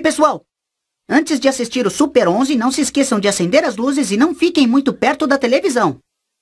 Oi, pessoal! Antes de assistir o Super 11, não se esqueçam de acender as luzes e não fiquem muito perto da televisão.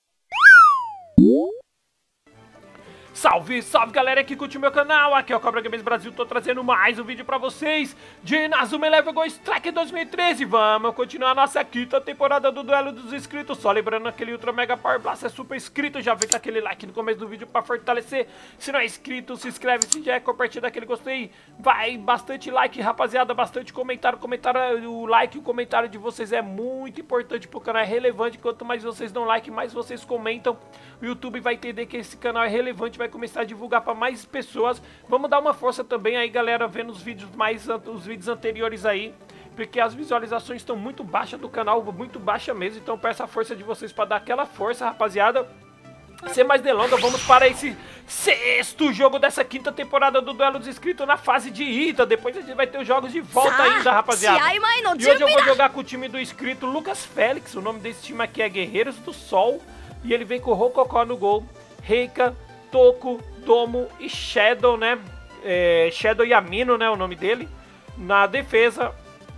Salve, salve galera que curte o meu canal, aqui é o Cobra Games Brasil, tô trazendo mais um vídeo pra vocês de Inazuma Eleven Go Strike 2013. Vamos continuar a nossa quinta temporada do Duelo dos Inscritos. Só lembrando, aquele Ultra Mega Power Blast é super inscrito, já vem com aquele like no começo do vídeo pra fortalecer. Se não é inscrito, se inscreve, se já é, compartilha aquele gostei. Vai, bastante like, rapaziada, bastante comentário. O like e o comentário de vocês é muito importante pro canal, é relevante. Quanto mais vocês dão like, mais vocês comentam. O YouTube vai entender que esse canal é relevante, vai começar a divulgar para mais pessoas. Vamos dar uma força também aí, galera, vendo os vídeos os vídeos anteriores aí, porque as visualizações estão muito baixas do canal, muito baixa mesmo. Então peço a força de vocês para dar aquela força, rapaziada. Sem mais delongas, vamos para esse sexto jogo dessa quinta temporada do Duelo dos Inscritos na fase de ida. Depois a gente vai ter os jogos de volta ainda, rapaziada. E hoje eu vou jogar com o time do inscrito Lucas Félix. O nome desse time aqui é Guerreiros do Sol. E ele vem com o Rokoko no gol, Reika, Toco, Domo e Shadow, né? Shadow Yamino, né? O nome dele. Na defesa,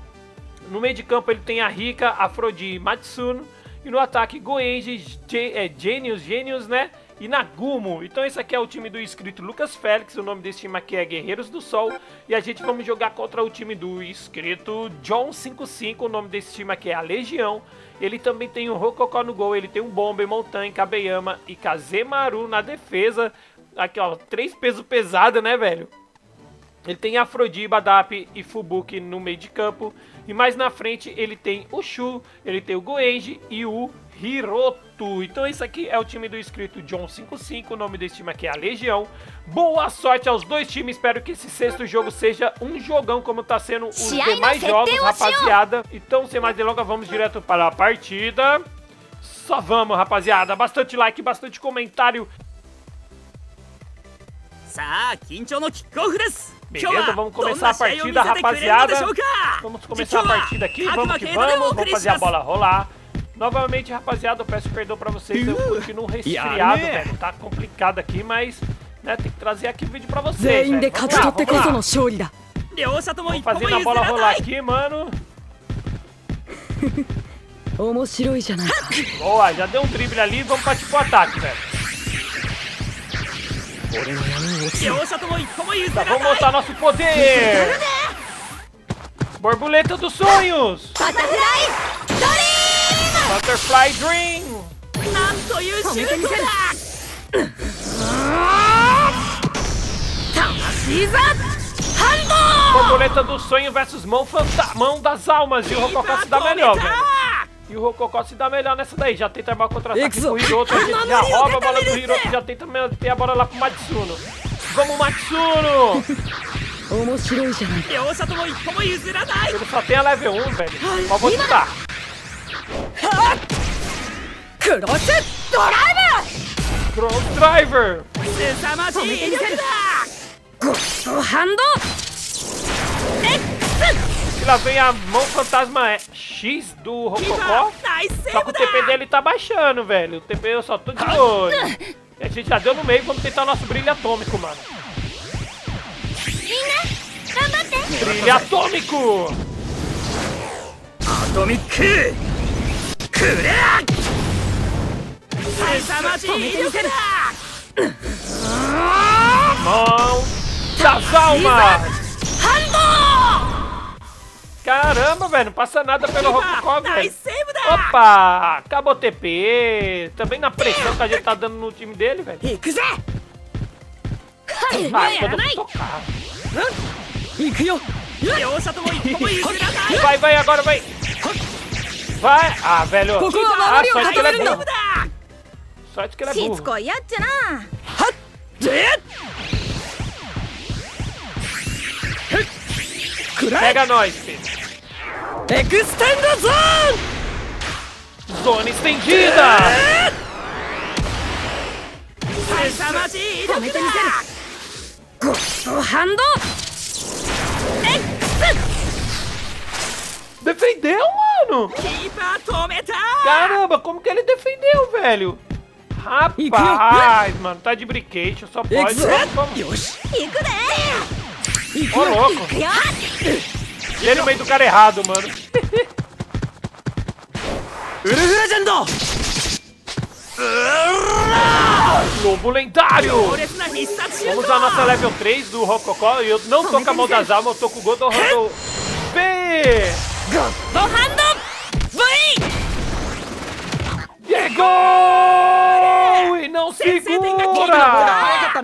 no meio de campo ele tem a Rika, Afrodi e Matsuno. E no ataque, Goenji, Genius, né? E Nagumo. Então esse aqui é o time do inscrito Lucas Félix. O nome desse time aqui é Guerreiros do Sol. E a gente vamos jogar contra o time do inscrito John55. O nome desse time aqui é a Legião. Ele também tem o Rokoko no gol. Ele tem um Bomber, Montanha, Kabeyama e Kazemaru na defesa. Aqui, ó, 3 pesos pesados, né, velho? Ele tem Afrodi, Badap e Fubuki no meio de campo. E mais na frente ele tem o Shu, ele tem o Goenji e o Hiroto. Então esse aqui é o time do inscrito John55. O nome desse time aqui é a Legião. Boa sorte aos dois times. Espero que esse sexto jogo seja um jogão como tá sendo os demais jogos, rapaziada. Então sem mais delongas, vamos direto para a partida. Só vamos, rapaziada. Bastante like, bastante comentário. Beleza, vamos começar a partida, rapaziada. Vamos começar a partida aqui, vamos que vamos. Vamos fazer a bola rolar. Novamente, rapaziada, eu peço perdão pra vocês, eu continuo resfriado, velho. Tá complicado aqui, mas, né, tem que trazer aqui o vídeo pra vocês, velho. Vamos lá. Vamos fazendo a bola rolar aqui, mano. Boa, já deu um drible ali, vamos partir pro ataque, velho. Tá, vamos montar nosso poder! Borboleta dos sonhos! Butterfly Dream! Borboleta do sonho versus mão das almas. E o Rokoko se dá melhor, velho. E o Rokoko se dá melhor nessa daí. Já tenta armar contra-ataque com o Hiroto. A gente já rouba a bola do Hiroto. Já tenta ter a bola lá pro Matsuno. Vamos, Matsuno! Ele só tem a level 1, velho. Mas vou tentar. Cross Driver! E lá vem a mão fantasma X do Rokoko. Só que o TP dele tá baixando, velho. O TP eu só tô de olho. E a gente já deu no meio, vamos tentar o nosso brilho atômico, mano. Brilho atômico! Mão das almas! Caramba, velho, não passa nada pelo Rokoko, velho. Opa, acabou o TP. Também na pressão que a gente tá dando no time dele, velho. Vai, quando eu tocar. Vai, agora vai. Vai. Ah, velho. Ah, sorte que ele é burro. Sorte que ele é burro. Pega nós, filho. Extend Zone! Zona estendida! Defendeu, mano! Caramba, como que ele defendeu, velho? Rapaz, mano, tá de briquete, só pode. Vamos. Ô, louco! Ele no meio do cara errado, mano. Lobo lendário! Vamos usar a nossa level 3 do Rokoko. E eu não tô com a mão das almas, eu tô com o Godo Hando V! É gol! E não segura!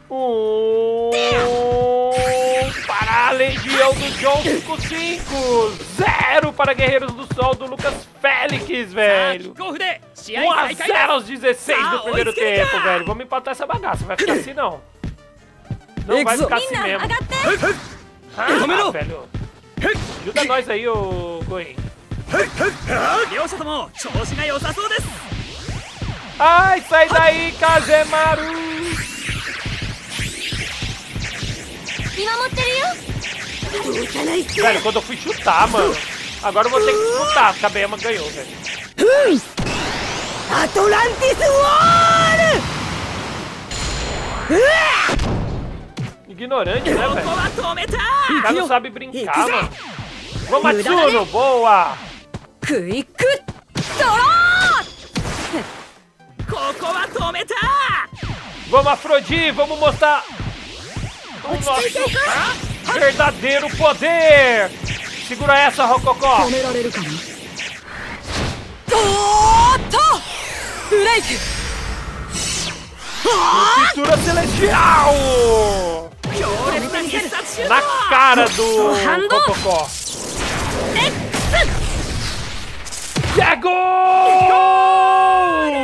Para a Legião do John 55! 0 para Guerreiros do Sol do Lucas Félix, velho! 1-0 aos 16 do primeiro tempo, velho! Vamos empatar essa bagaça, vai ficar assim não! Não vai ficar assim mesmo! Ah, velho! Ajuda nós aí, ô Goen! Ai, sai daí, Kazemaru! Velho, quando eu fui chutar, mano. Agora eu vou ter que chutar, porque a Bema ganhou, velho. Atlantis War! Ignorante, né, velho? O cara não sabe brincar, mano. Vamos, Matsuno, boa! Vamos, Afrodite, vamos mostrar o nosso verdadeiro poder! Segura essa, Rokoko! Pintura celestial! Na cara do Rokoko! É gol!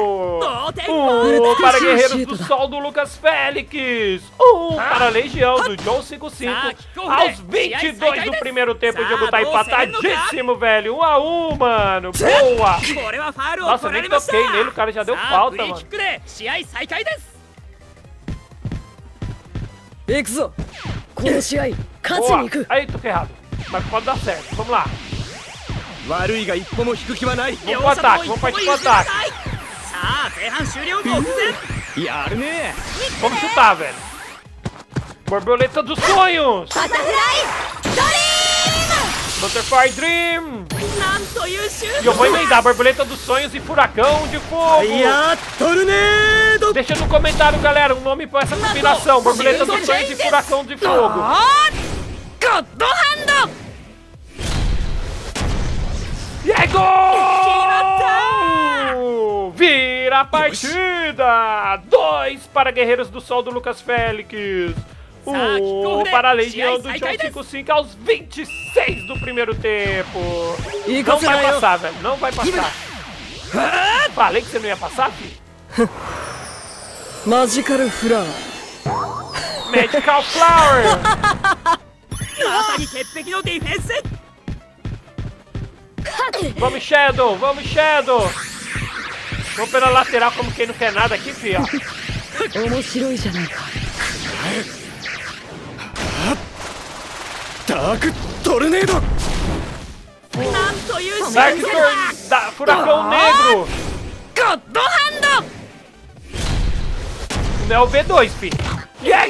Para Guerreiros do Sol do Lucas Félix! Para a Legião do John 55 aos 22 do primeiro tempo. O jogo tá empatadíssimo, velho! 1-1, mano! Boa! Nossa, nem toquei nele, o cara já deu falta, mano. Boa! Aí, toquei errado. Mas pode dar certo. Vamos lá. Vamos pro ataque, vamos partir pro ataque. Vamos chutar, velho. Borboleta dos sonhos. Butterfly Dream. E eu vou emendar Borboleta dos sonhos e Furacão de fogo. Deixa no comentário, galera, um nome pra essa combinação. Borboleta dos sonhos e Furacão de fogo. E é gol! Vira a partida! 2 para Guerreiros do Sol do Lucas Félix. 1 para a Legião do John 55 aos 26 do primeiro tempo. Não vai passar, velho. Não vai passar. Falei que você não ia passar, filho? Magical Flower. Magical Flower! Vamos, Shadow! Vamos, Shadow! Vamos pela lateral como quem não quer nada aqui, filho. Dark Tornado! Furacão Negro! Não é o V2, filho. E é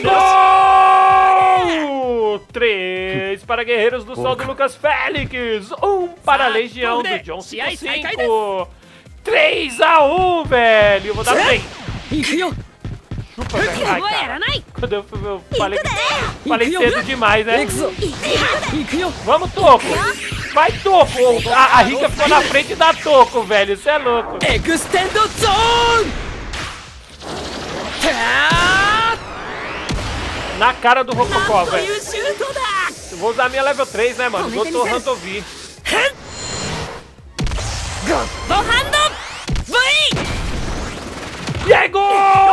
gol! 3 para Guerreiros do Sol do Lucas Félix. 1 para a Legião do John 55. 3-1, velho. Eu vou dar bem. Chupa, velho. Ai, cara. Quando eu falei cedo demais, né? Vamos, Toco. Vai, Toco. A Rika ficou na frente da Toco, velho. Isso é louco. Extend Zone! Na cara do Rokoko, velho. Eu vou usar minha level 3, né, mano? Goto Handovi. E é gol!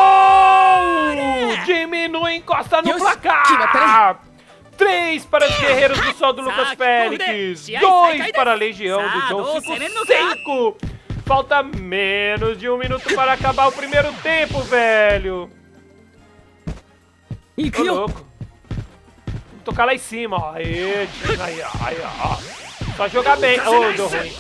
Diminui, encosta no placar. 3 para os Guerreiros do Sol do Lucas Félix. 2 para a Legião do John 55. Falta menos de 1 minuto para acabar o primeiro tempo, velho. Tô louco. Vou tocar lá em cima, ó. Aí, ó. Só jogar bem. Ô, deu ruim.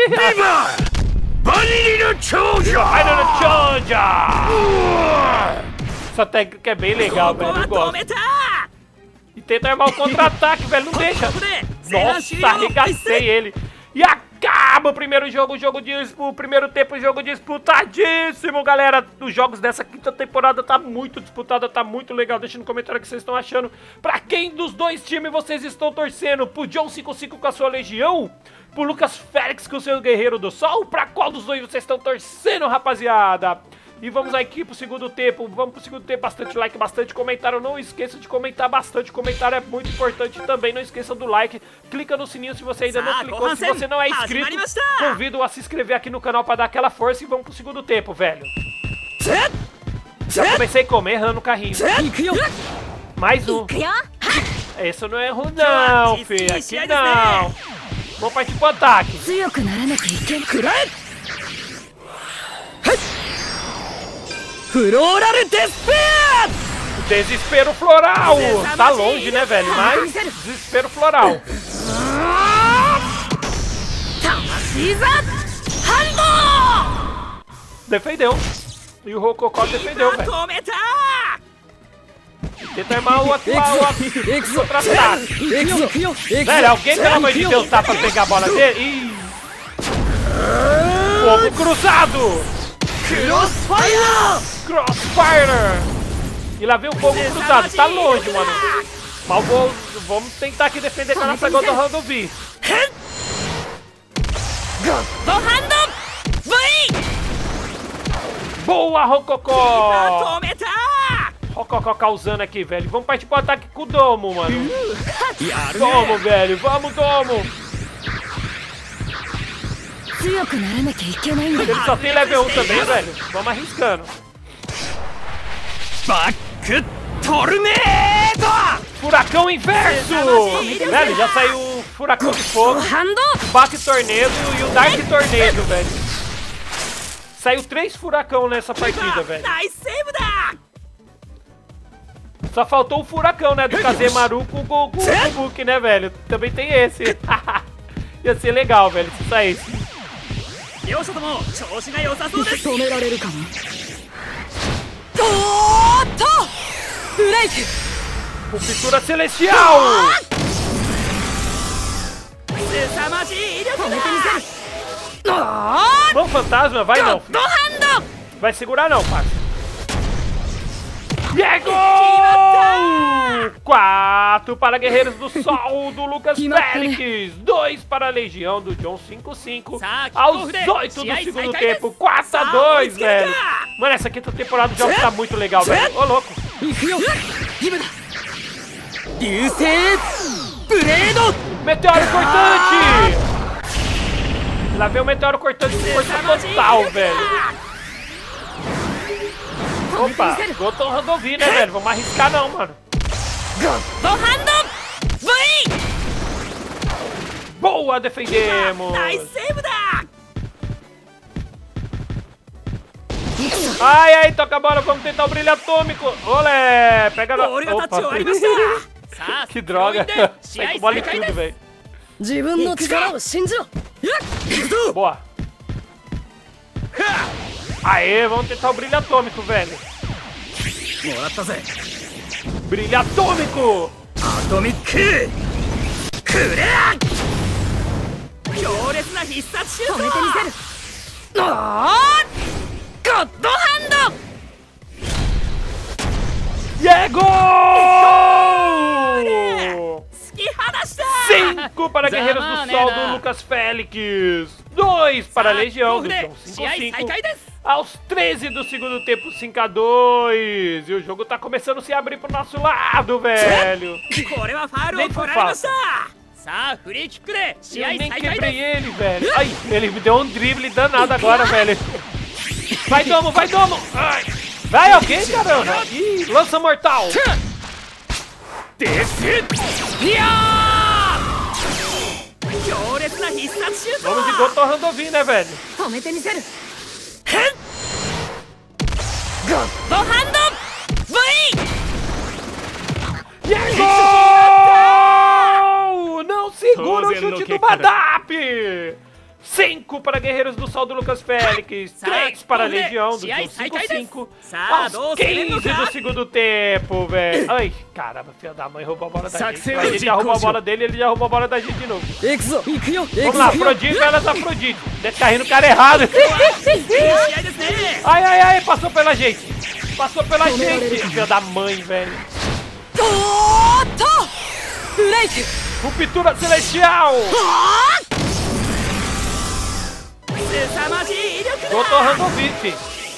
Essa técnica é bem legal, velho. Eu gosto. E tenta armar o contra-ataque, velho. Não deixa. Nossa, arregacei ele. E acaba o primeiro jogo, o primeiro tempo, jogo disputadíssimo, galera. Os jogos dessa quinta temporada tá muito disputada, tá muito legal. Deixa no comentário o que vocês estão achando. Pra quem dos dois times vocês estão torcendo? Pro John 55 com a sua legião? Pro Lucas Félix com o seu Guerreiro do Sol? Pra qual dos dois vocês estão torcendo, rapaziada? E vamos aqui pro segundo tempo, bastante like, bastante comentário, não esqueça de comentar bastante, comentário é muito importante também, não esqueça do like, clica no sininho se você ainda não clicou, se você não é inscrito, convido a se inscrever aqui no canal pra dar aquela força e vamos pro segundo tempo, velho. Já comecei a comer, errando o carrinho. Mais um. Esse não erro não, filho, aqui não. Vamos partir pro ataque. Desespero floral! Tá longe, né, velho? Mas desespero floral. Defendeu. E o Rokoko defendeu, velho. Tenta armar o contra-ataque. Velho, alguém, pelo amor de Deus, tá pra pegar a bola dele? Ih! Fogo cruzado! Crossfire! E lá vem o fogo cruzado, tá longe, mano. Mas vamos tentar aqui defender com a nossa Goto Handovi. Boa, Rokoko! Rokoko causando aqui, velho. Vamos partir pro ataque com o Domo, mano. Domo, velho. Vamos, Domo. Ele só tem level 1 também, velho. Vamos arriscando. Furacão inverso! Velho, já saiu o Furacão de Fogo, o Baque Tornedo e o Dark Tornedo, velho. Saiu 3 furacão nessa partida, velho. Só faltou o furacão, né, do Kazemaru com o Goku, né, velho? Também tem esse. Ia ser legal, velho, se saísse. Ruptura celestial! Vamos, fantasma, vai não. Vai segurar não, parça. Diego! 4 para Guerreiros do Sol do Lucas Félix, 2 para a Legião do John 55, aos 8 do segundo tempo, 4-2, velho. Mano, essa quinta temporada do jogo tá muito legal, velho. Ô, louco. Meteoro cortante! Lá vem o meteoro cortante de força total, velho. Opa, Goto Handovi, né, velho? Vamos arriscar não, mano. Boa, defendemos! Ai, ai, toca a bola, vamos tentar o brilho atômico. Olé, pega na... Opa. Que droga. Sai com bola e tudo, velho. Boa. Aê, vamos tentar o brilho atômico, velho. Brilho atômico! Diego! 5 para Guerreiros do Sol do Lucas Félix, 2 para a Legião do John 55, aos 13 do segundo tempo, 5-2. E o jogo tá começando a se abrir pro nosso lado, velho. Nem foi fácil. Eu nem quebrei ele, velho. Ai, ele me deu um drible danado agora, velho. Vai, Domo, vai, Domo. Ai. Vai alguém, caramba. Ih, lança mortal. Vamos de Goto Handovi, né, velho? Gol! Não segura o chute do Badap! 5 para Guerreiros do Sol do Lucas Félix. 3 para a Legião do John 55. Aos 15 do segundo tempo, velho. Ai, caramba, filha da mãe, roubou a bola da gente. Mas ele já roubou a bola dele, ele já roubou a bola da gente de novo. Vamos lá, Afrodite, elas Afrodite. Deve estar rindo o cara errado. Ai, ai, ai, passou pela gente. Passou pela gente, filha da mãe, velho. Ruptura celestial. Doutor Randovic.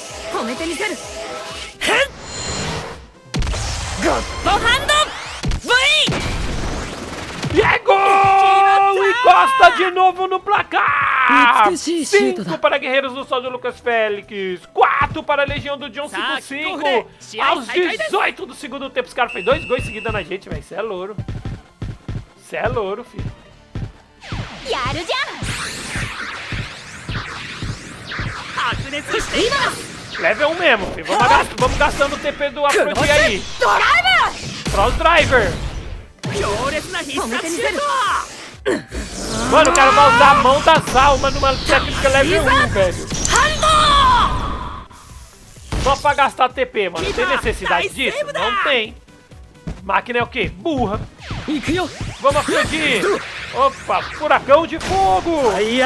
E é gol! Encosta de novo no placar! 5 para Guerreiros do Sol do Lucas Félix. 4 para a Legião do John 55. Aos 18 do segundo tempo. Os caras fez 2 gols seguidos na gente, velho. Isso é louro. Isso é louro, filho. Level 1 mesmo, filho. Vamos gastando o TP do Afrodite aí. Cross Driver. Mano, o cara vai usar a mão das almas numa técnica level 1, velho. Só pra gastar TP, mano. Tem necessidade disso? Não tem. Máquina é o quê? Burra. Vamos Afrodite. Opa, furacão de fogo.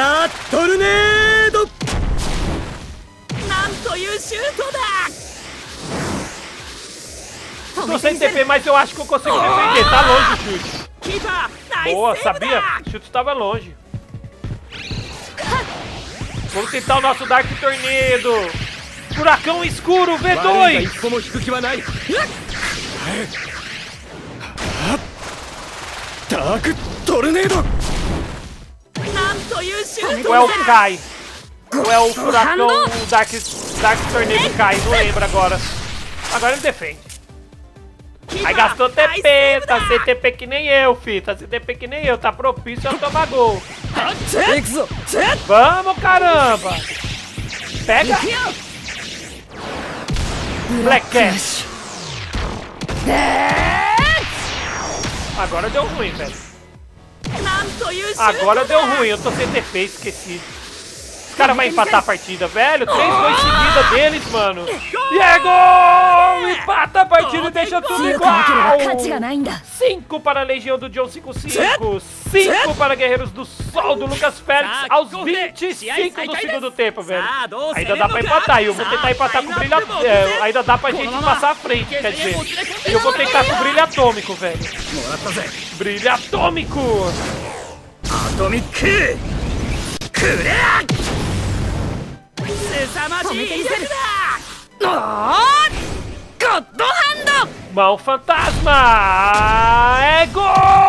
Tô sem TP, mas eu acho que eu consigo defender. Tá longe o chute. Boa, sabia? O chute estava longe. Vamos tentar o nosso Dark Tornado. Furacão escuro, V2. Dark Tornado. Ou é o Kai? Ou é o furacão Dark Tornado Kai? Não lembro agora. Agora ele defende. Aí gastou TP, tá sem TP que nem eu, fi. Tá sem TP que nem eu, tá propício a tomar gol. Vamos, caramba! Pega! Black Cat! Agora deu ruim, velho. Agora deu ruim, eu tô sem TP, esqueci. Os caras vão empatar a partida, velho. 3 gols seguidos deles, mano. E é gol! Empata a partida e deixa tudo igual. 5 para a Legião do John 55. 5 para Guerreiros do Sol do Lucas Félix aos 25 do segundo tempo, velho. Ainda dá pra empatar. E eu vou tentar empatar com brilho... ainda dá pra gente passar à frente, quer dizer. E eu vou tentar com brilho atômico, velho. Brilho atômico! Mão fantasma! É gol!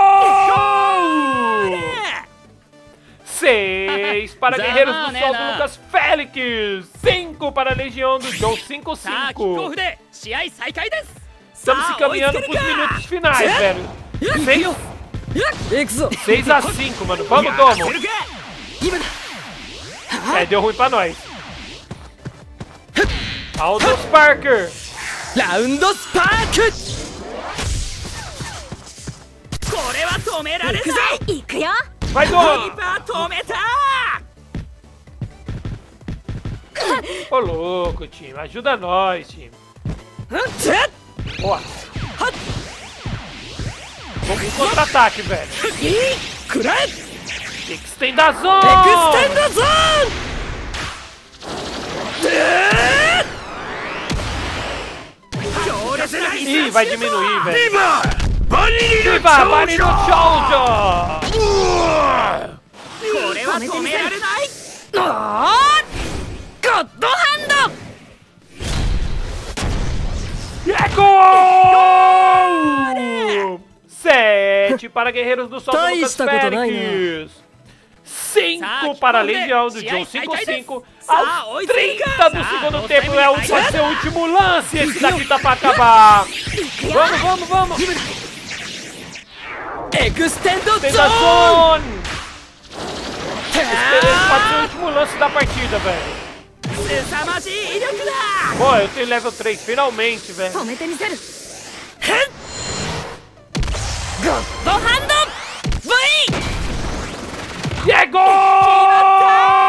6 para Guerreiros do Sol do Lucas Félix! 5 para a Legião do John 55! Estamos se caminhando para os minutos finais, velho! 6 a 5, mano! Vamos, Domo! É, deu ruim pra nós. Aldous Parker. Round Spark. Vai, Domo. Ô, louco, time. Ajuda nós, time. Boa. Vamos pro contra-ataque, velho. Extend a zone! Extend a zone! Ih, vai diminuir, velho. Viva! Bari no Shoujo! E é gol! 7 para Guerreiros do Sol do Lucas Félix. 5 para a Legião do John 55. Aos 30 do segundo tempo. Pode ser o último lance. Esse daqui tá pra acabar. Vamos. Extend Zone. Esse pode ser o último lance da partida, velho. Pô, eu tenho level 3, finalmente, velho. E é gol!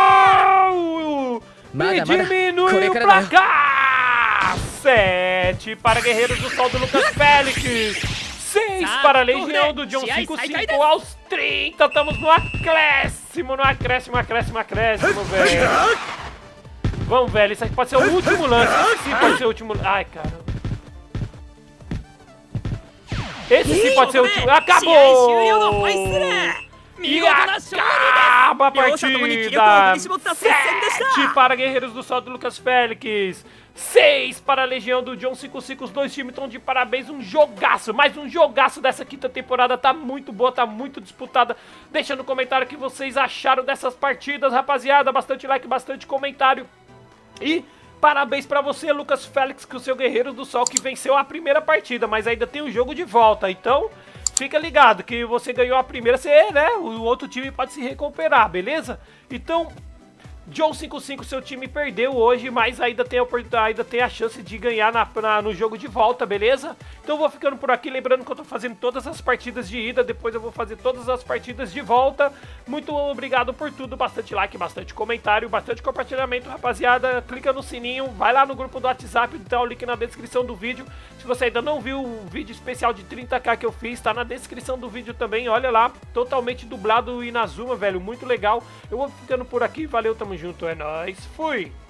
E diminui o placar. 7 para Guerreiros do Sol do Lucas Félix. 6 para a Legião do John 55 aos 30. Estamos no acréscimo, velho. Vamos, velho. Isso aqui pode ser o último lance. Esse sim pode ser o último. Ai, caramba. Esse sim pode ser o último. Acabou! E acaba a partida! 7 para Guerreiros do Sol do Lucas Félix. 6 para a Legião do John 55. Os dois times estão de parabéns. Um jogaço, mais um jogaço dessa quinta temporada. Tá muito boa, tá muito disputada. Deixa no comentário o que vocês acharam dessas partidas, rapaziada. Bastante like, bastante comentário. E parabéns pra você, Lucas Félix, com o seu Guerreiro do Sol, que venceu a primeira partida, mas ainda tem o jogo de volta. Então, fica ligado que você ganhou a primeira, você, né? O outro time pode se recuperar, beleza? Então, John 55, seu time perdeu hoje, mas ainda tem a chance de ganhar no jogo de volta, beleza? Então eu vou ficando por aqui, lembrando que eu tô fazendo todas as partidas de ida, depois eu vou fazer todas as partidas de volta. Muito obrigado por tudo, bastante like, bastante comentário, bastante compartilhamento, rapaziada. Clica no sininho, vai lá no grupo do WhatsApp, tá o link na descrição do vídeo. Se você ainda não viu o vídeo especial de 30k que eu fiz, tá na descrição do vídeo também, olha lá, totalmente dublado Inazuma, velho, muito legal. Eu vou ficando por aqui, valeu, tamo junto, é nóis, fui!